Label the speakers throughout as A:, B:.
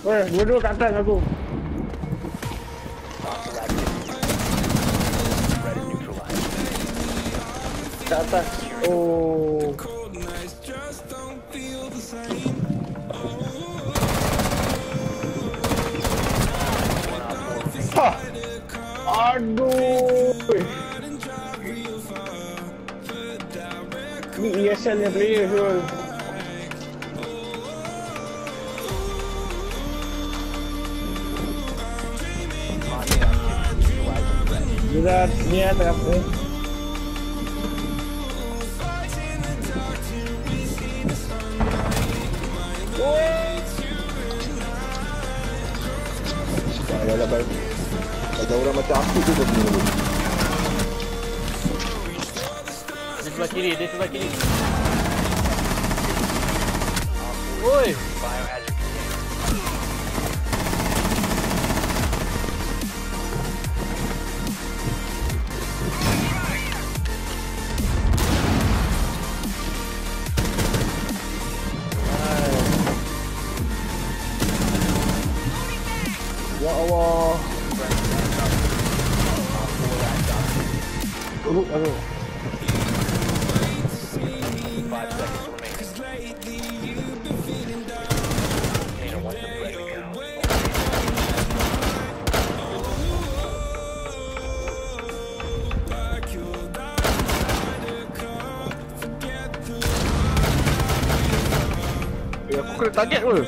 A: Weh, dua-dua kat atas aku. Kat atas. Oh. Hah. Aduh. Ni ESL nya player Syul. Sudah niat apa? Dah baik. Ada orang macam aku tu begini.
B: Dia sebelah kiri, dia sebelah kiri. Oi.
A: Ya Allah. Urut aku. Ya aku kena target pun.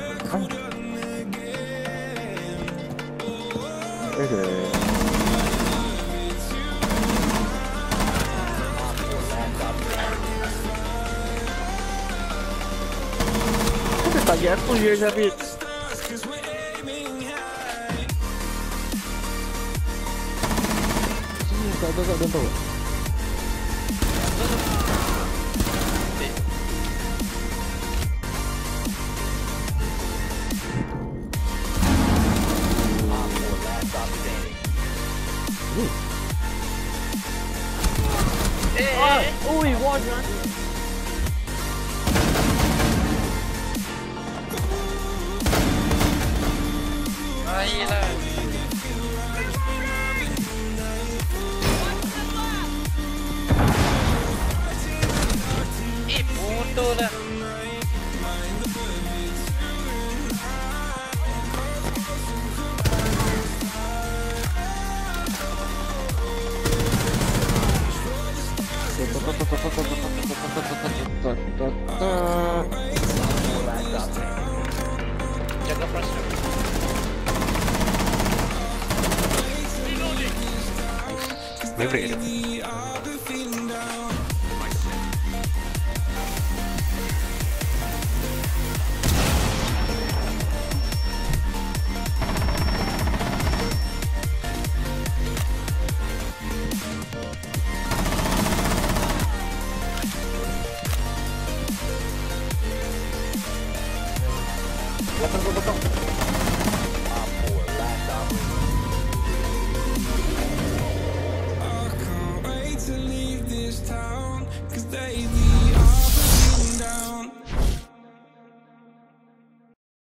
A: Target aku je Syafid. Sini tak ada dan tahu.
B: Ui, wall run. Ayolah. Bodoh dah. Jaga pressure. Maverick tu.